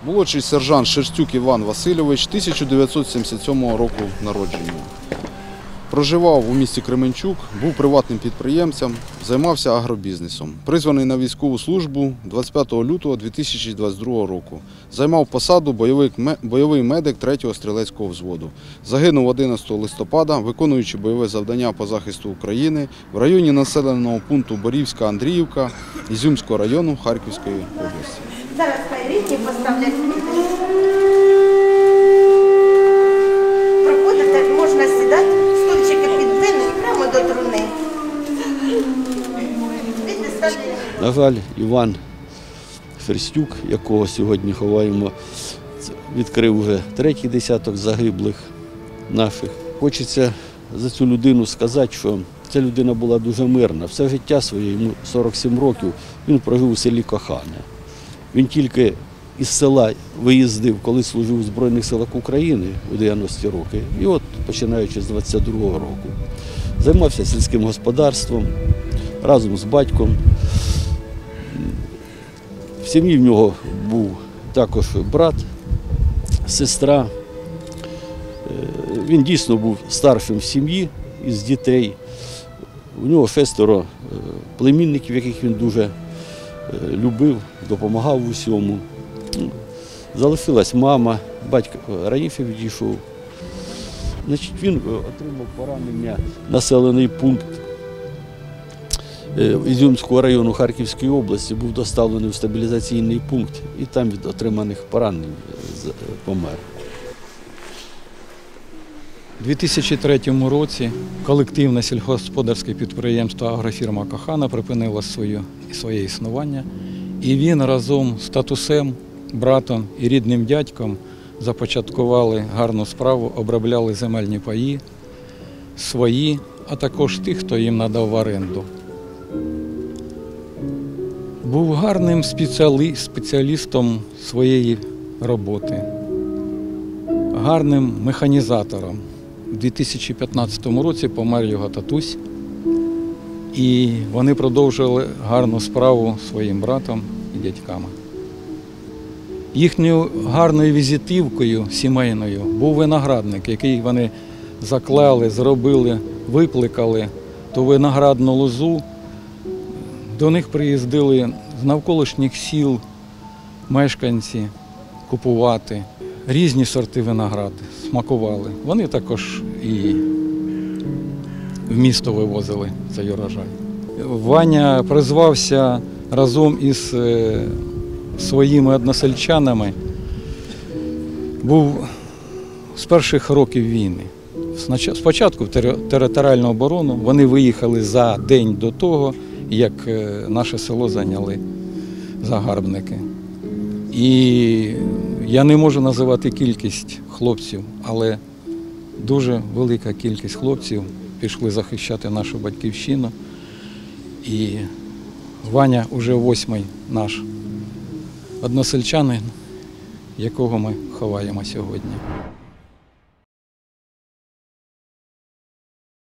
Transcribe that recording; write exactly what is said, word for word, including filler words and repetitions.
Молодший сержант Шерстюк Іван Васильович, тисяча дев'ятсот сімдесят сьомого року народження. Проживав у місті Кременчук, був приватним підприємцем, займався агробізнесом. Призваний на військову службу двадцять п'ятого лютого дві тисячі двадцять другого року. Займав посаду бойовий, бойовий медик третього стрілецького взводу. Загинув одинадцятого листопада, виконуючи бойове завдання по захисту України в районі населеного пункту Борівська-Андріївка Ізюмського району Харківської області. Зараз рідні поставлять квіти. Проходите, можна сідати, стульчики підвинуть прямо до труни. На жаль, Іван Шерстюк, якого сьогодні ховаємо, відкрив вже третій десяток загиблих наших. Хочеться за цю людину сказати, що ця людина була дуже мирна. Все життя своє, йому сорок сім років, він прожив у селі Кохане. Він тільки із села виїздив, коли служив у Збройних силах України у дев'яності роки. І от, починаючи з двадцять другого року, займався сільським господарством разом з батьком. В сім'ї в нього був також брат, сестра. Він дійсно був старшим в сім'ї із дітей. У нього шестеро племінників, яких він дуже любив, допомагав в усьому. Залишилась мама, батько раніше відійшов. Значить, він отримав поранення, населений пункт Ізюмського району Харківської області, був доставлений в стабілізаційний пункт і там від отриманих поранень помер. У дві тисячі третьому році колективне сільськогосподарське підприємство «Агрофірма Кохана» припинило своє, своє існування, і він разом з татусем, братом і рідним дядьком започаткували гарну справу, обробляли земельні паї, свої, а також тих, хто їм надав в оренду. Був гарним спеціалістом своєї роботи, гарним механізатором. У дві тисячі п'ятнадцятому році помер його татусь, і вони продовжили гарну справу своїм братом і дядьками. Їхньою гарною візитівкою сімейною був виноградник, який вони заклали, зробили, випликали ту виноградну лозу. До них приїздили з навколишніх сіл мешканці купувати різні сорти винограду, смакували. Вони також і в місто вивозили цей урожай. Ваня призвався разом із своїми односельчанами, був з перших років війни. Спочатку в територіальну оборону, вони виїхали за день до того, як наше село зайняли загарбники. І я не можу називати кількість хлопців, але дуже велика кількість хлопців пішли захищати нашу батьківщину. І Ваня вже восьмий наш односельчанин, якого ми ховаємо сьогодні.